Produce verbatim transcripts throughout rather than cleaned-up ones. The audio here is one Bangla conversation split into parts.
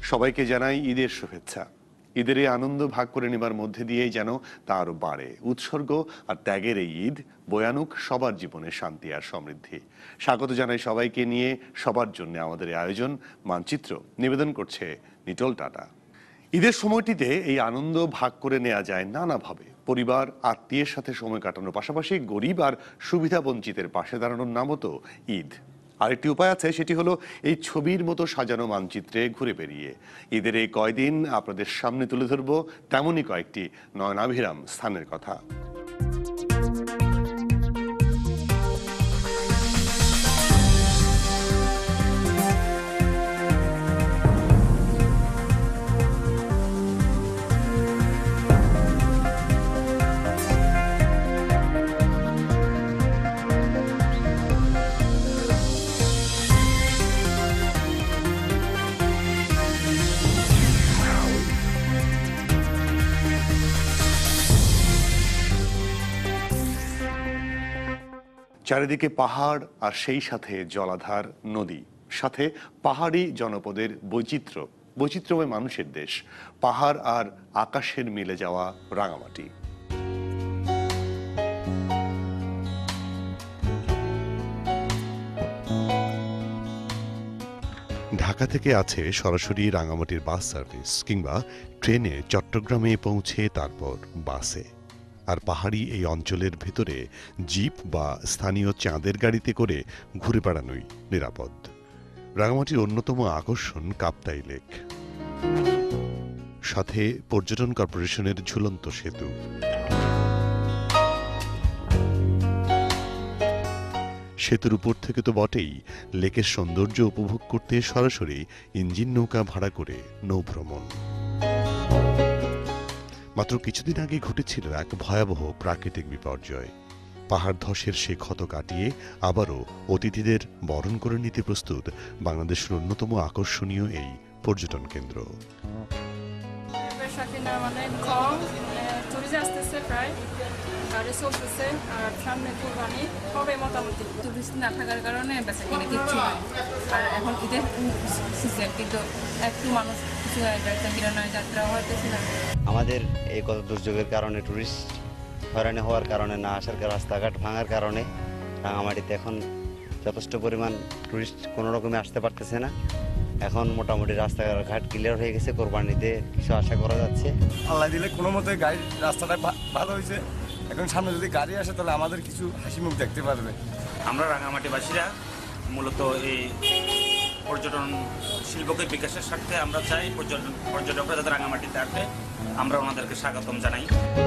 সবাইকে জানাই ঈদের শুভেচ্ছা। ঈদের এই আনন্দ ভাগ করে নেবার মধ্যে দিয়েই যেন তা আরো বাড়ে। উৎসর্গ আর ত্যাগের এই ঈদ বয়ানুক সবার জীবনে শান্তি আর সমৃদ্ধি। স্বাগত জানাই সবাইকে নিয়ে সবার জন্য আমাদের এই আয়োজন মানচিত্র নিবেদন করছে নিটল টাটা। ঈদের সময়টিতে এই আনন্দ ভাগ করে নেওয়া যায় নানাভাবে। পরিবার আত্মীয়ের সাথে সময় কাটানোর পাশাপাশি গরিব আর সুবিধা বঞ্চিতের পাশে দাঁড়ানোর নামও তো ঈদ। আরেকটি উপায় আছে, সেটি হলো এই ছবির মতো সাজানো মানচিত্রে ঘুরে বেরিয়ে ঈদের এই কয়দিন আপনাদের সামনে তুলে ধরবো তেমনই কয়েকটি নয়নাভিরাম স্থানের কথা। চারিদিকে পাহাড় আর সেই সাথে জলাধার, নদী, সাথে পাহাড়ি জনপদের বৈচিত্র্য, বৈচিত্র্যময় মানুষের দেশ, পাহাড় আর আকাশের মিলে যাওয়া রাঙামাটি। ঢাকা থেকে আছে সরাসরি রাঙামাটির বাস সার্ভিস, কিংবা ট্রেনে চট্টগ্রামে পৌঁছে তারপর বাসে। আর পাহাড়ি এই অঞ্চলের ভেতরে জিপ বা স্থানীয় চাঁদের গাড়িতে করে ঘুরে বেড়ানোই নিরাপদ। রাঙামাটির অন্যতম আকর্ষণ কাপ্তাই লেক, সাথে পর্যটন কর্পোরেশনের ঝুলন্ত সেতু। সেতুর উপর থেকে তো বটেই, লেকের সৌন্দর্য উপভোগ করতে সরাসরি ইঞ্জিন নৌকা ভাড়া করে নৌভ্রমণ। মাত্র কিছুদিন আগে ঘটেছিল এক ভয়াবহ প্রাকৃতিক বিপর্যয়। পাহাড় ধসের সে ক্ষত কাটিয়ে আবারও অতিথিদের বরণ করে নিতে প্রস্তুত বাংলাদেশের অন্যতম আকর্ষণীয় এই পর্যটন কেন্দ্র। আমাদের এই কত দুর্যোগের কারণে, টুরিস্ট হয়রানি হওয়ার কারণে, না আসার রাস্তাঘাট ভাঙার কারণে রাঙামাটিতে এখন যথেষ্ট পরিমাণ টুরিস্ট কোনো রকমে আসতে পারতেছে না। এখন মোটামুটি রাস্তাঘাট ক্লিয়ার হয়ে গেছে, কোরবানিতে কিছু আশা করা যাচ্ছে। আল্লাহ দিলে কোনো মতে গাড়ি রাস্তাটা ভালো হয়েছে, এখন সামনে যদি গাড়ি আসে তাহলে আমাদের কিছু হাসি মুখ দেখতে পারবে। আমরা রাঙামাটিবাসীরা মূলত এই পর্যটন শিল্পকে বিকাশের স্বার্থে আমরা চাই পর্যটন পর্যটকরা যাতে রাঙামাটিতে আসে, আমরা ওনাদেরকে স্বাগতম জানাই।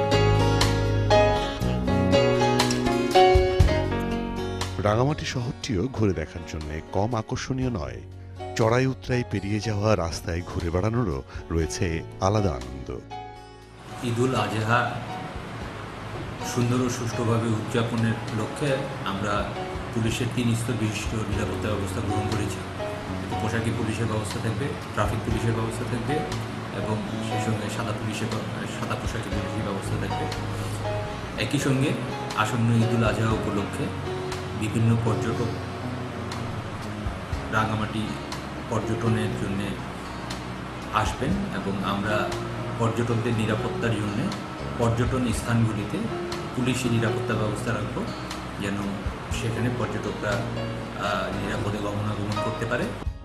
রাঙামাটি শহরটিও ঘুরে দেখার জন্য কম আকর্ষণীয় নয়। চড়াই উতরাই পেরিয়ে যাওয়া রাস্তায় ঘুরে বেড়ানোরও রয়েছে আলাদা আনন্দ। ঈদুল আজহা সুন্দর ও সুষ্ঠুভাবে উদযাপনের লক্ষ্যে আমরা পুলিশের তিন স্তর বিশিষ্ট নিরাপত্তা ব্যবস্থা গ্রহণ করেছি। পোশাকি পুলিশের ব্যবস্থা থাকবে, ট্রাফিক পুলিশের ব্যবস্থা থাকবে এবং সেই সঙ্গে সাদা পুলিশের সাদা পোশাকি পুলিশের ব্যবস্থা থাকবে। একই সঙ্গে আসন্ন ঈদুল আজহা উপলক্ষে বিভিন্ন পর্যটক রাঙামাটি পর্যটনের জন্যে আসবেন এবং আমরা পর্যটকদের নিরাপত্তার জন্য পর্যটন স্থানগুলিতে পুলিশি নিরাপত্তা ব্যবস্থা রাখব, যেন সেখানে পর্যটকরা নিরাপদে গমনাগমন করতে পারে।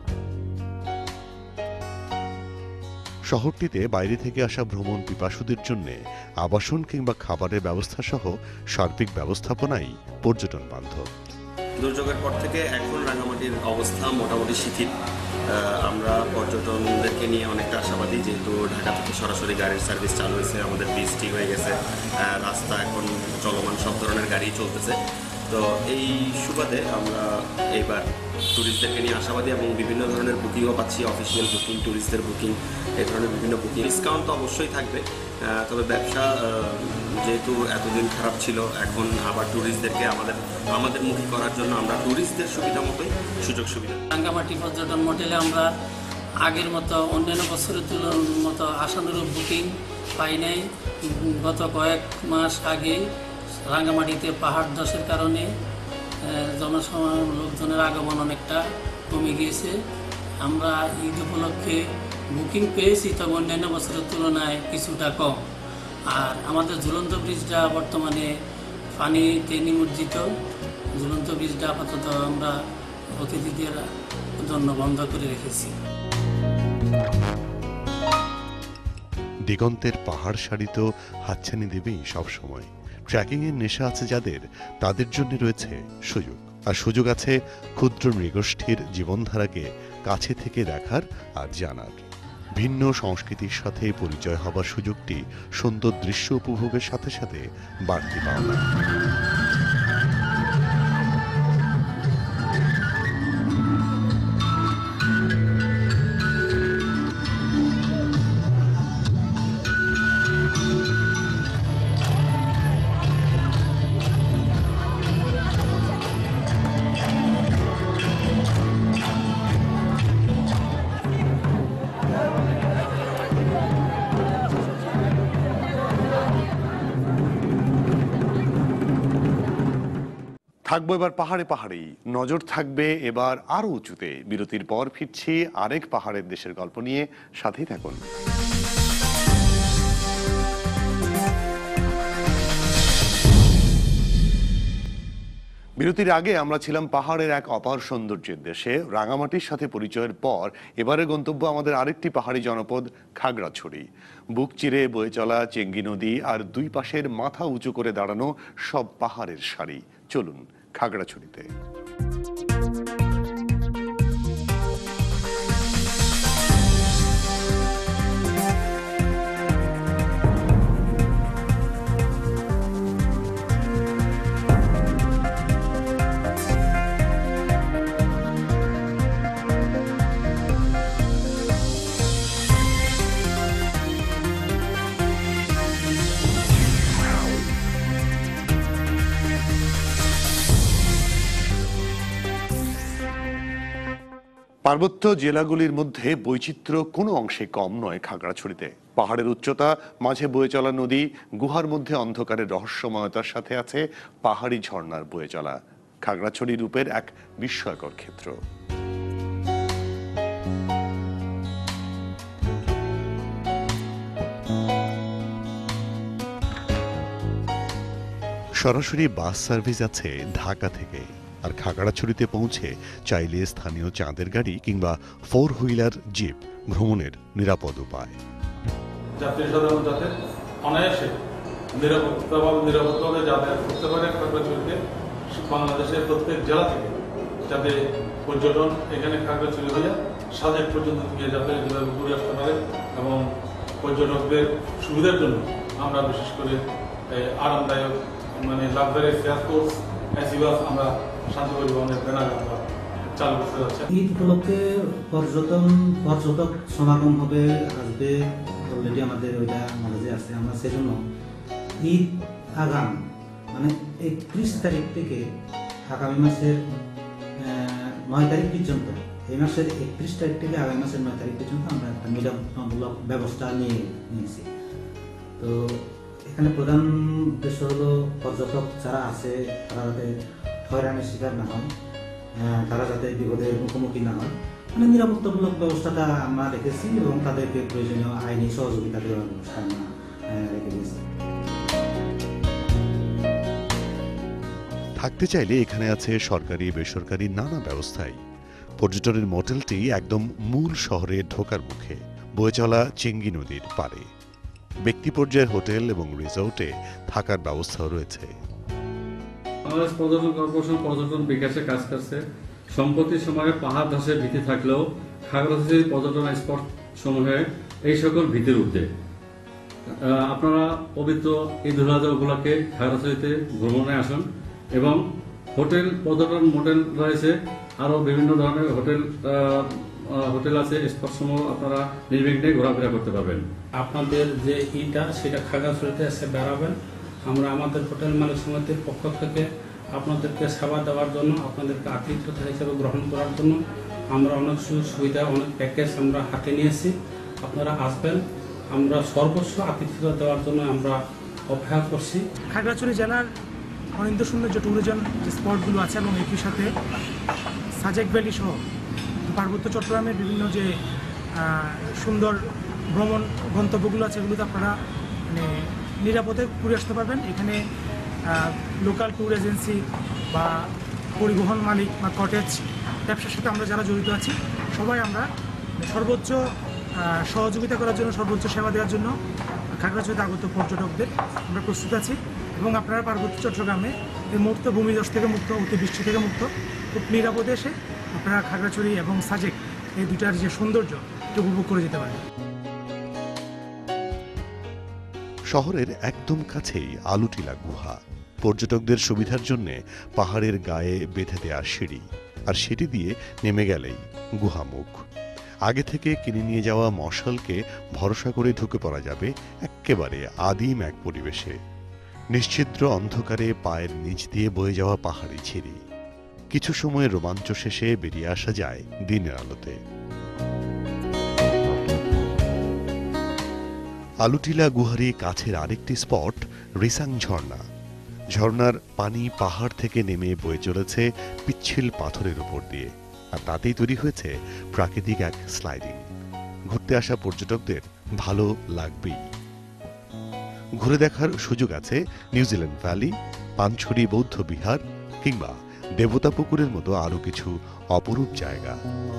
শহরটিতে বাইরে থেকে আসা ভ্রমণ পিপাসুদের জন্য আবাসন কিংবা খাবারের ব্যবস্থা সহ সার্বিক ব্যবস্থাপনাই পর্যটন বান্ধব। দুর্যোগের পর থেকে এখন রাঙামাটির অবস্থা মোটামুটি শিথিল। আমরা পর্যটনদেরকে নিয়ে অনেকটা আশাবাদী, যেহেতু ঢাকা থেকে সরাসরি গাড়ির সার্ভিস চালু হয়েছে, আমাদের ব্রিজ ঠিক হয়ে গেছে, রাস্তা এখন চলমান, সব ধরনের গাড়ি চলতেছে। তো এই সুবাদে আমরা এইবার ট্যুরিস্টদেরকে নিয়ে আশাবাদী এবং বিভিন্ন ধরনের বুকিংও পাচ্ছি, অফিসিয়াল বুকিং, ট্যুরিস্টদের বুকিং, এই ধরনের বিভিন্ন বুকিং। ডিসকাউন্ট তো অবশ্যই থাকবে, তবে ব্যবসা যেহেতু এতদিন খারাপ ছিল, এখন আবার ট্যুরিস্টদেরকে আমাদের আমাদের মুখী করার জন্য আমরা ট্যুরিস্টদের সুবিধা মতোই সুযোগ সুবিধা। রাঙ্গামাটি পর্যটন মোটেলে আমরা আগের মতো অন্যান্য বছরের তুলনার মতো আশানুরূপ বুকিং পাই নাই। গত কয়েক মাস আগেই রাঙ্গামাটিতে পাহাড় ধসের কারণে জনসমাগম লোকজনের আগমন অনেকটা কমে গিয়েছে। আমরা ঈদ উপলক্ষে বুকিং পেয়েছি, তবে অন্যান্য বছরের তুলনায় কিছুটা কম। আর আমাদের ঝুলন্ত ব্রিজটা বর্তমানে পানিতে নিমজ্জিত। ঝুলন্ত ব্রিজটা আপাতত আমরা অতিথিদের জন্য বন্ধ করে রেখেছি। দিগন্তের পাহাড় সারি তো হাতছানি দেবেই সবসময়। ট্রেকিংয়ের নেশা আছে যাদের, তাদের জন্য রয়েছে সুযোগ। আর সুযোগ আছে ক্ষুদ্র নৃগোষ্ঠীর জীবনধারাকে কাছে থেকে দেখার আর জানার। ভিন্ন সংস্কৃতির সাথে পরিচয় হবার সুযোগটি সুন্দর দৃশ্য উপভোগের সাথে সাথে বাড়তি পাওনা। থাকবো এবার পাহাড়ে পাহাড়েই, নজর থাকবে এবার আরো উঁচুতে। বিরতির পর ফিরছি আরেক পাহাড়ের দেশের গল্প নিয়ে, সাথেই থাকুন। বিরতির আগে আমরা ছিলাম পাহাড়ের এক অপার সৌন্দর্যের দেশে। রাঙামাটির সাথে পরিচয়ের পর এবারে গন্তব্য আমাদের আরেকটি পাহাড়ি জনপদ খাগড়াছড়ি। বুক চিরে বয়ে চলা চেঙ্গি নদী আর দুই পাশের মাথা উঁচু করে দাঁড়ানো সব পাহাড়ের সারি। চলুন খাগড়াছড়িতে। পার্বত্য জেলাগুলির মধ্যে বৈচিত্র্য কোনো অংশে কম নয় খাগড়াছড়িতে। পাহাড়ের উচ্চতা, মাঝে বয়ে চলা নদী, গুহার মধ্যে অন্ধকারের রহস্যময়তার সাথে আছে পাহাড়ি ঝর্ণার বয়ে চলা। খাগড়াছড়ি রূপের এক বিস্ময়কর ক্ষেত্র। সরাসরি বাস সার্ভিস আছে ঢাকা থেকে। আর খাগড়াছড়িতে পৌঁছে চাইলে স্থানীয় চাঁদের গাড়ি কিংবা ফোর হুইলার জিপ ভ্রমণের নিরাপদ উপায়। যাত্রী সাধারণ যাতে অনায়াসে নিরাপত্তাভাবে নিরাপদভাবে যাতায়াত করতে পারে খাগড়াছড়িতে। বাংলাদেশের প্রত্যেক জেলা থেকে যাতে পর্যটন এখানে খাগড়াছড়ি হয়ে সাজেক পর্যন্ত গিয়ে যাতে যেভাবে ঘুরে আসতে পারে, এবং পর্যটকদের সুবিধার জন্য আমরা বিশেষ করে আরামদায়ক মানে লাক্সারিয়াস এয়ারপোর্ট এসি বাস আমরা শান্তি পরিবহনের ব্যানার আমরা চালু করতে যাচ্ছি। ঈদ উপলক্ষে পর্যটন পর্যটক সমাগম হবে, আসবে, অলরেডি আমাদের ওইটা নলেজে আছে। আমরা সেজন্য ঈদ আগাম মানে একত্রিশ তারিখ থেকে আগামী মাসের নয় তারিখ পর্যন্ত, এই মাসের একত্রিশ তারিখ থেকে আগামী মাসের নয় তারিখ পর্যন্ত আমরা একটা নিরাপত্তামূলক ব্যবস্থা নিয়ে নিয়েছি। তো এখানে প্রধান উদ্দেশ্য হলো পর্যটক যারা আছে তারা যাতে হয়রানির শিকার না হয়, তারা যাতে বিপদের মুখোমুখি না হয়, মানে নিরাপত্তামূলক ব্যবস্থাটা আমরা রেখেছি এবং তাদেরকে প্রয়োজনীয় আইনি সহযোগিতা দেওয়ার ব্যবস্থা আমরা রেখে দিয়েছি। থাকতে চাইলে এখানে আছে সরকারি বেসরকারি নানা ব্যবস্থাই। পর্যটনের মোটেলটি একদম মূল শহরে ঢোকার মুখে, বয়ে চলা চেঙ্গি নদীর পাড়ে। ব্যক্তি পর্যায়ের হোটেল এবং রিসোর্টে থাকার ব্যবস্থাও রয়েছে। বাংলাদেশ পর্যটন কর্পোরেশন পর্যটন বিকাশে কাজ করছে। সম্প্রতি সময়ে পাহাড় ধসের ভীতি থাকলেও খাগড়াছড়ি পর্যটন স্পট সমূহে এই সকল ভীতির ঊর্ধ্বে। আপনারা পবিত্র ঈদ উল আজহা উপলক্ষে খাগড়াছড়িতে ভ্রমণে আসুন, এবং হোটেল পর্যটন মোটেল রয়েছে, আরও বিভিন্ন ধরনের হোটেল হোটেল আছে, স্পট সমূহ আপনারা নির্বিঘ্নে ঘোরাফেরা করতে পারবেন। আপনাদের যে ইটা সেটা খাগড়াছড়িতে এসে বেড়াবেন। আমরা আমাদের হোটেল মালিক সমিতির পক্ষ থেকে আপনাদেরকে সেবা দেওয়ার জন্য, আপনাদেরকে আতিথ্যতা হিসেবে গ্রহণ করার জন্য আমরা অনেক সুযোগ সুবিধা, অনেক প্যাকেজ আমরা হাতে নিয়েছি। আপনারা আসবেন, আমরা সর্বস্ব আতিথ্যতা দেওয়ার জন্য আমরা অপেক্ষা করছি। খাগড়াছড়ি জেলার অনিন্দ্য সৌন্দর্য ট্যুরিজম যে স্পটগুলো আছে এবং একই সাথে সাজেক ভ্যালি সহ পার্বত্য চট্টগ্রামের বিভিন্ন যে সুন্দর ভ্রমণ গন্তব্যগুলো আছে, এগুলোতে আপনারা মানে নিরাপদে ঘুরে আসতে পারবেন। এখানে লোকাল ট্যুর এজেন্সি বা পরিবহন মালিক বা কটেজ ব্যবসার সাথে আমরা যারা জড়িত আছি সবাই আমরা সর্বোচ্চ সহযোগিতা করার জন্য, সর্বোচ্চ সেবা দেওয়ার জন্য খাগড়াছড়িতে আগত পর্যটকদের আমরা প্রস্তুত আছি। এবং আপনারা পার্বত্য চট্টগ্রামে এই মুক্ত ভূমিধস থেকে মুক্ত, অতিবৃষ্টি থেকে মুক্ত খুব নিরাপদে এসে আপনারা খাগড়াছড়ি এবং সাজেক এই দুটার যে সৌন্দর্য এটা উপভোগ করে যেতে পারেন। শহরের একদম কাছেই আলুটিলা গুহা। পর্যটকদের সুবিধার জন্য পাহাড়ের গায়ে বেঁধে দেয়া সিঁড়ি, আর সেটি দিয়ে নেমে গেলেই গুহামুখ। আগে থেকে কিনে নিয়ে যাওয়া মশালকে ভরসা করে ঢুকে পড়া যাবে একেবারে আদিম এক পরিবেশে। নিশ্ছিদ্র অন্ধকারে পায়ের নিচ দিয়ে বয়ে যাওয়া পাহাড়ি ছিঁড়ি। কিছু সময় রোমাঞ্চ শেষে বেরিয়ে আসা যায় দিনের আলোতে। আলুটিলা গুহারই কাছের আরেকটি স্পট রিসাং ঝর্ণা। ঝর্ণার পানি পাহাড় থেকে নেমে বয়ে চলেছে পিচ্ছিল পাথরের উপর দিয়ে, আর তাতেই তৈরি হয়েছে প্রাকৃতিক এক স্লাইডিং। ঘুরতে আসা পর্যটকদের ভালো লাগবেই। ঘুরে দেখার সুযোগ আছে নিউজিল্যান্ড ভ্যালি, পানছড়ি বৌদ্ধ বিহার কিংবা দেবতা পুকুরের মতো আরো কিছু অপরূপ জায়গা।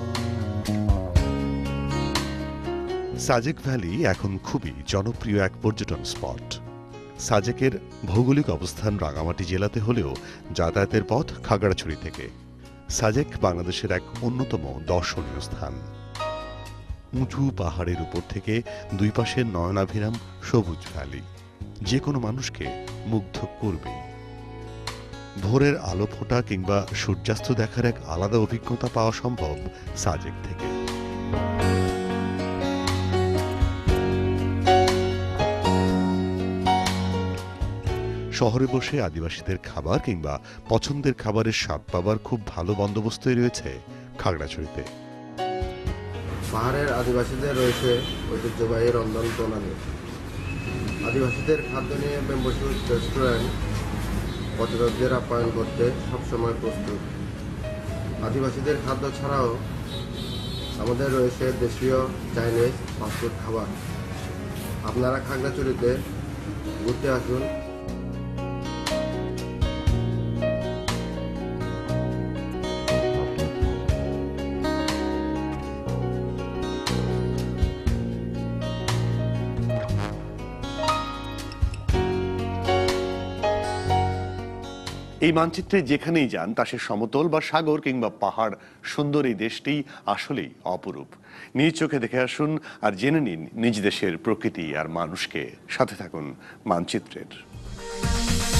সাজেক ভ্যালি এখন খুবই জনপ্রিয় এক পর্যটন স্পট। সাজেকের ভৌগোলিক অবস্থান রাঙামাটি জেলাতে হলেও যাতায়াতের পথ খাগড়াছড়ি থেকে। সাজেক বাংলাদেশের এক অন্যতম দর্শনীয় স্থান। উঁচু পাহাড়ের উপর থেকে দুই পাশে নয়নাভিরাম সবুজ ভ্যালি যে কোনো মানুষকে মুগ্ধ করবেই। ভোরের আলো ফোটা কিংবা সূর্যাস্ত দেখার এক আলাদা অভিজ্ঞতা পাওয়া সম্ভব সাজেক থেকে। শহরে বসে আদিবাসীদের খাবার কিংবা পছন্দের খাবারের স্বাদ পাবার খুব ভালো বন্দোবস্তই রয়েছে খাগড়াছড়িতে। পাহাড়ের আদিবাসীদের রয়েছে ঐতিহ্যবাহী রন্ধন প্রণালী। আদিবাসীদের খাদ্য নিয়ে বেম্বসুর রেস্টুরেন্ট পর্যটকদের আপ্যায়ন করতে সবসময় প্রস্তুত। আদিবাসীদের খাদ্য ছাড়াও আমাদের রয়েছে দেশীয় চাইনিজ ফাস্টফুড খাবার। আপনারা খাগড়াছড়িতে ঘুরতে আসুন। এই মানচিত্রে যেখানেই যান তা সে সমতল বা সাগর কিংবা পাহাড়, সুন্দর এই দেশটি আসলেই অপরূপ। নিজ চোখে দেখে আসুন আর জেনে নিন নিজ দেশের প্রকৃতি আর মানুষকে। সাথে থাকুন মানচিত্রের।